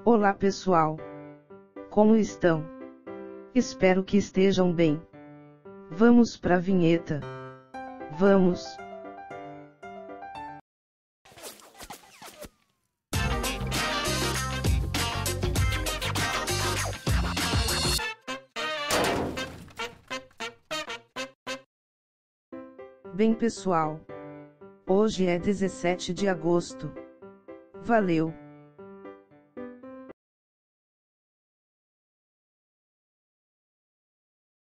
Olá pessoal! Como estão? Espero que estejam bem. Vamos pra vinheta. Vamos! Bem pessoal, hoje é 17 de agosto. Valeu!